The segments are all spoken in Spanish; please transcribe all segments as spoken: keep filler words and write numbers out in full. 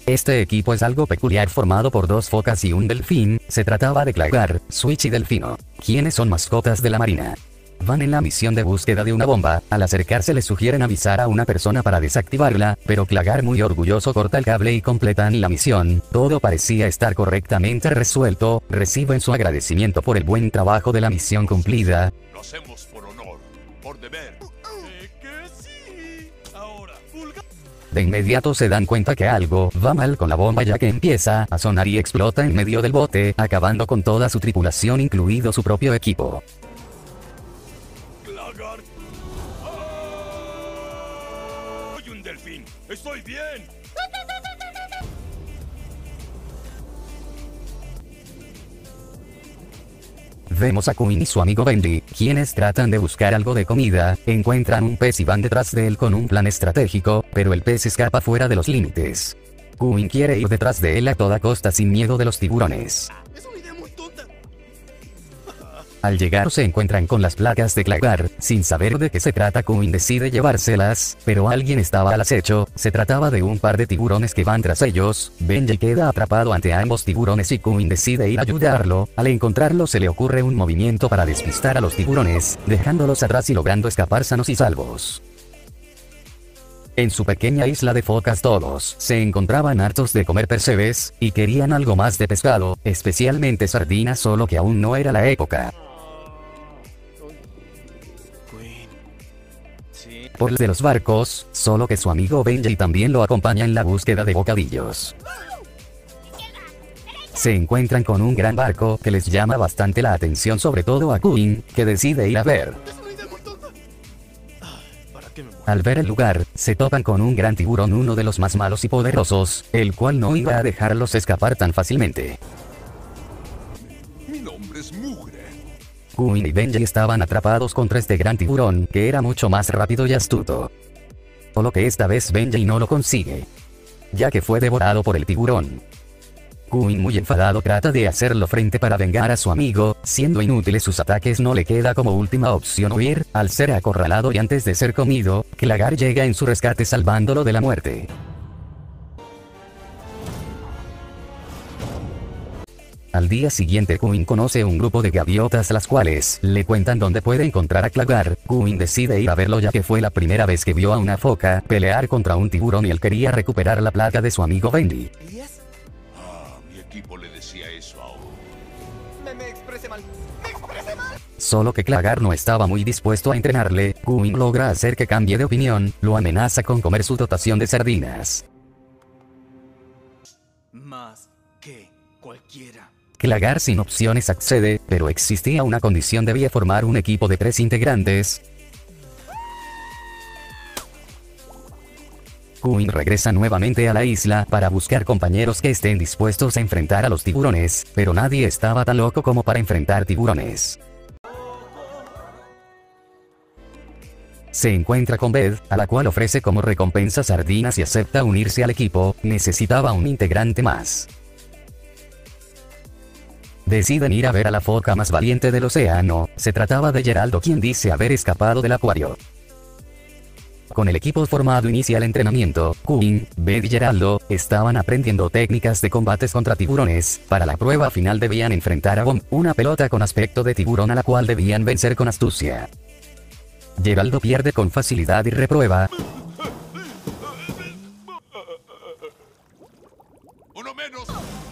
Este equipo es algo peculiar formado por dos focas y un delfín. Se trataba de Clagar, Switch y Delfino, quienes son mascotas de la marina. Van en la misión de búsqueda de una bomba. Al acercarse les sugieren avisar a una persona para desactivarla, pero Clagar, muy orgulloso, corta el cable y completan la misión. Todo parecía estar correctamente resuelto. Reciben su agradecimiento por el buen trabajo de la misión cumplida. Lo hacemos por honor, por deber. Sé que sí. Ahora, pulga. De inmediato se dan cuenta que algo va mal con la bomba, ya que empieza a sonar y explota en medio del bote, acabando con toda su tripulación, incluido su propio equipo. Clagar. Soy un delfín. Estoy bien. Vemos a Queen y su amigo Bendy, quienes tratan de buscar algo de comida. Encuentran un pez y van detrás de él con un plan estratégico, pero el pez escapa fuera de los límites. Queen quiere ir detrás de él a toda costa sin miedo de los tiburones. Es una idea muy tonta. Al llegar se encuentran con las placas de Clagar. Sin saber de qué se trata, Queen decide llevárselas, pero alguien estaba al acecho. Se trataba de un par de tiburones que van tras ellos. Benji queda atrapado ante ambos tiburones y Queen decide ir a ayudarlo. Al encontrarlo se le ocurre un movimiento para despistar a los tiburones, dejándolos atrás y logrando escapar sanos y salvos. En su pequeña isla de focas todos se encontraban hartos de comer percebes, y querían algo más de pescado, especialmente sardinas, solo que aún no era la época. Por el de los barcos, solo que su amigo Benji también lo acompaña en la búsqueda de bocadillos. Se encuentran con un gran barco que les llama bastante la atención, sobre todo a Queen, que decide ir a ver. Es una idea muy tonta. Ay, ¿para qué me muero? Al ver el lugar, se topan con un gran tiburón, uno de los más malos y poderosos, el cual no iba a dejarlos escapar tan fácilmente. Mi nombre es Mugre. Queen y Benji estaban atrapados contra este gran tiburón, que era mucho más rápido y astuto. Solo que esta vez Benji no lo consigue, ya que fue devorado por el tiburón. Queen, muy enfadado, trata de hacerlo frente para vengar a su amigo. Siendo inútiles sus ataques, no le queda como última opción huir. Al ser acorralado y antes de ser comido, Clagar llega en su rescate salvándolo de la muerte. Al día siguiente Queen conoce un grupo de gaviotas, las cuales le cuentan dónde puede encontrar a Clagar. Queen decide ir a verlo, ya que fue la primera vez que vio a una foca pelear contra un tiburón y él quería recuperar la placa de su amigo Bendy. ¿Elías? Ah, mi equipo le decía eso a uno. Me, me expresé mal. Me expresé mal. Solo que Clagar no estaba muy dispuesto a entrenarle. Queen logra hacer que cambie de opinión, lo amenaza con comer su dotación de sardinas. Más que cualquiera. Clagar sin opciones accede, pero existía una condición: debía formar un equipo de tres integrantes. Queen regresa nuevamente a la isla para buscar compañeros que estén dispuestos a enfrentar a los tiburones, pero nadie estaba tan loco como para enfrentar tiburones. Se encuentra con Beth, a la cual ofrece como recompensa sardinas y acepta unirse al equipo. Necesitaba un integrante más. Deciden ir a ver a la foca más valiente del océano. Se trataba de Geraldo, quien dice haber escapado del acuario. Con el equipo formado inicia el entrenamiento. Queen, Beth y Geraldo estaban aprendiendo técnicas de combates contra tiburones. Para la prueba final debían enfrentar a Bomb, una pelota con aspecto de tiburón a la cual debían vencer con astucia. Geraldo pierde con facilidad y reprueba. Uno menos.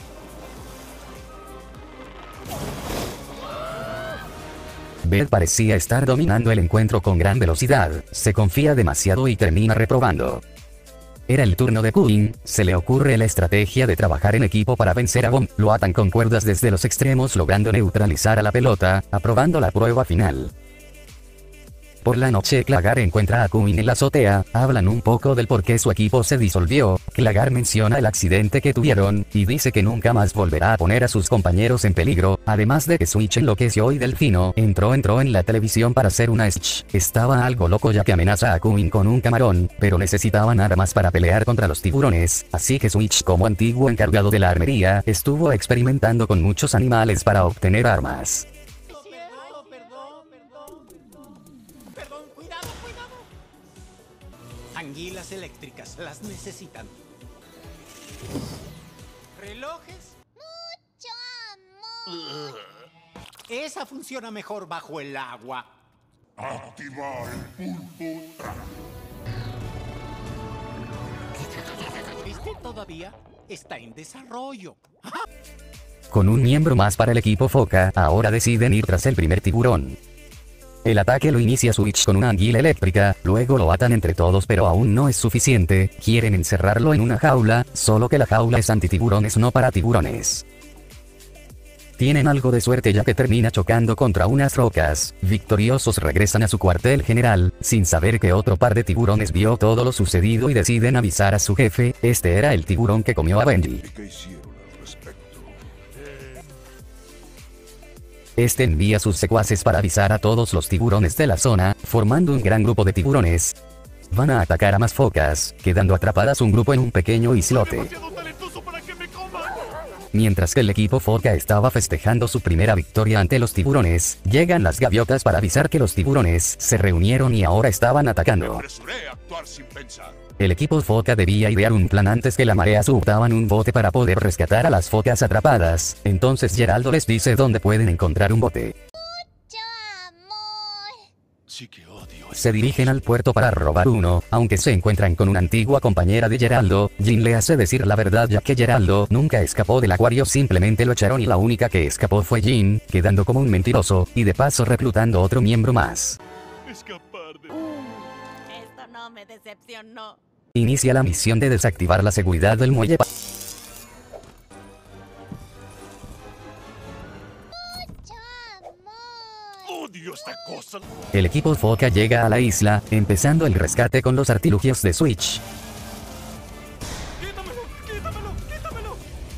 Beth parecía estar dominando el encuentro con gran velocidad. Se confía demasiado y termina reprobando. Era el turno de Queen. Se le ocurre la estrategia de trabajar en equipo para vencer a Bomb. Lo atan con cuerdas desde los extremos, logrando neutralizar a la pelota, aprobando la prueba final. Por la noche Clagar encuentra a Queen en la azotea. Hablan un poco del por qué su equipo se disolvió. Clagar menciona el accidente que tuvieron, y dice que nunca más volverá a poner a sus compañeros en peligro. Además de que Switch enloqueció y Delfino entró entró en la televisión para hacer una sketch. Estaba algo loco, ya que amenaza a Queen con un camarón, pero necesitaban armas para pelear contra los tiburones. Así que Switch, como antiguo encargado de la armería, estuvo experimentando con muchos animales para obtener armas. Anguilas eléctricas, las necesitan. enojes. Mucho amor. Esa funciona mejor bajo el agua. Activar el pulpo traje. Este todavía está en desarrollo. Con un miembro más para el equipo Foca, ahora deciden ir tras el primer tiburón. El ataque lo inicia Switch con una anguila eléctrica, luego lo atan entre todos pero aún no es suficiente, quieren encerrarlo en una jaula, solo que la jaula es antitiburones no para tiburones. Tienen algo de suerte ya que termina chocando contra unas rocas, victoriosos regresan a su cuartel general, sin saber que otro par de tiburones vio todo lo sucedido y deciden avisar a su jefe, este era el tiburón que comió a Benji. ¿Qué hicieron al respecto? Este envía sus secuaces para avisar a todos los tiburones de la zona, formando un gran grupo de tiburones. Van a atacar a más focas, quedando atrapadas un grupo en un pequeño islote. Demasiado talentoso para que me coman. Mientras que el equipo Foca estaba festejando su primera victoria ante los tiburones, llegan las gaviotas para avisar que los tiburones se reunieron y ahora estaban Me atacando. apresuré a actuar sin pensar. El equipo Foca debía idear un plan antes que la marea subtaban un bote para poder rescatar a las focas atrapadas, entonces Geraldo les dice dónde pueden encontrar un bote. Mucho amor. Sí que odio. Se dirigen al puerto para robar uno, aunque se encuentran con una antigua compañera de Geraldo, Jin le hace decir la verdad ya que Geraldo nunca escapó del acuario, simplemente lo echaron y la única que escapó fue Jin, quedando como un mentiroso, y de paso reclutando otro miembro más. Escapar de... Esto no me decepcionó. Inicia la misión de desactivar la seguridad del muelle. Mucho amor. Odio esta cosa. El equipo Foca llega a la isla, empezando el rescate con los artilugios de Switch. Quítamelo, quítamelo, quítamelo.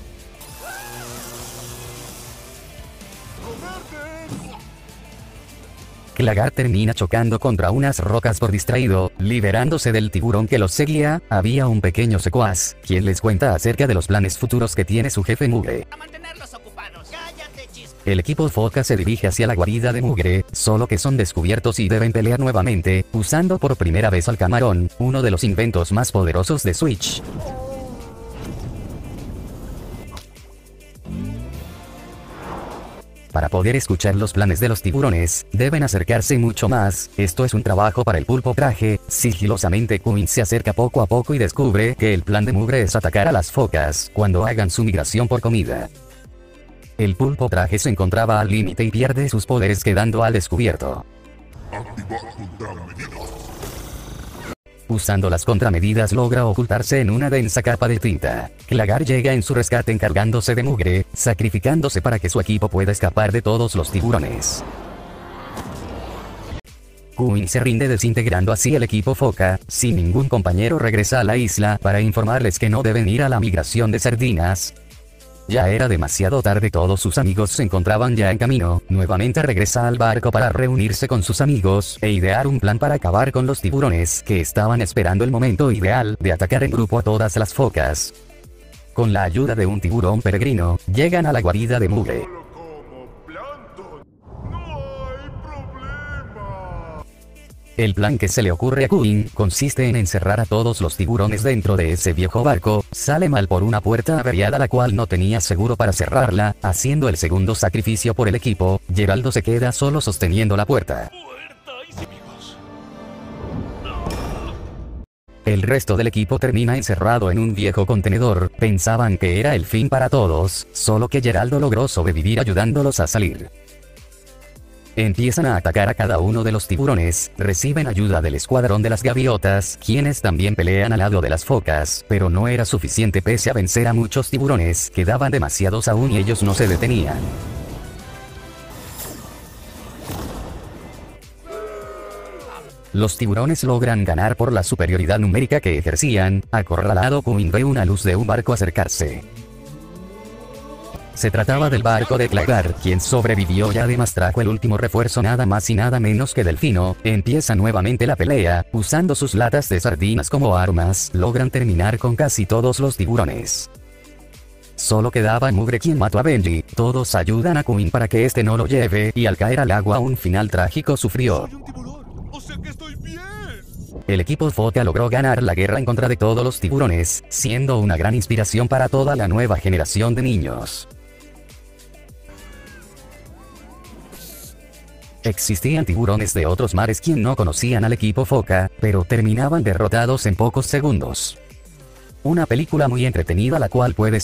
Klagar termina chocando contra unas rocas por distraído, liberándose del tiburón que los seguía. Había un pequeño secuaz, quien les cuenta acerca de los planes futuros que tiene su jefe Mugre. A mantenerlos ocupados. Cállate, chispa. El equipo Foca se dirige hacia la guarida de Mugre, solo que son descubiertos y deben pelear nuevamente, usando por primera vez al camarón, uno de los inventos más poderosos de Switch. Para poder escuchar los planes de los tiburones, deben acercarse mucho más, esto es un trabajo para el pulpo traje. Sigilosamente Queen se acerca poco a poco y descubre que el plan de Mugre es atacar a las focas cuando hagan su migración por comida. El pulpo traje se encontraba al límite y pierde sus poderes quedando al descubierto. Activar contramedidas. Usando las contramedidas logra ocultarse en una densa capa de tinta. Klagar llega en su rescate encargándose de Mugre, sacrificándose para que su equipo pueda escapar de todos los tiburones. Queen se rinde desintegrando así el equipo Foca, sin ningún compañero regresa a la isla para informarles que no deben ir a la migración de sardinas. Ya era demasiado tarde, todos sus amigos se encontraban ya en camino, nuevamente regresa al barco para reunirse con sus amigos e idear un plan para acabar con los tiburones que estaban esperando el momento ideal de atacar en grupo a todas las focas. Con la ayuda de un tiburón peregrino, llegan a la guarida de Mugre. Como Plankton. No hay problema. El plan que se le ocurre a Queen consiste en encerrar a todos los tiburones dentro de ese viejo barco. Sale mal por una puerta averiada la cual no tenía seguro para cerrarla, haciendo el segundo sacrificio por el equipo. Geraldo se queda solo sosteniendo la puerta. Puerta y amigos. El resto del equipo termina encerrado en un viejo contenedor. Pensaban que era el fin para todos, solo que Geraldo logró sobrevivir ayudándolos a salir. Empiezan a atacar a cada uno de los tiburones, reciben ayuda del escuadrón de las gaviotas, quienes también pelean al lado de las focas, pero no era suficiente pese a vencer a muchos tiburones, quedaban demasiados aún y ellos no se detenían. Los tiburones logran ganar por la superioridad numérica que ejercían. Acorralado, Queen ve una luz de un barco acercarse. Se trataba del barco de Klagar, quien sobrevivió y además trajo el último refuerzo, nada más y nada menos que Delfino. Empieza nuevamente la pelea, usando sus latas de sardinas como armas, logran terminar con casi todos los tiburones. Solo quedaba Mugre quien mató a Benji, todos ayudan a Queen para que este no lo lleve, y al caer al agua un final trágico sufrió. Soy un tiburón. O sea que estoy bien. El equipo Foca logró ganar la guerra en contra de todos los tiburones, siendo una gran inspiración para toda la nueva generación de niños. Existían tiburones de otros mares quien no conocían al equipo Foca, pero terminaban derrotados en pocos segundos. Una película muy entretenida la cual puedes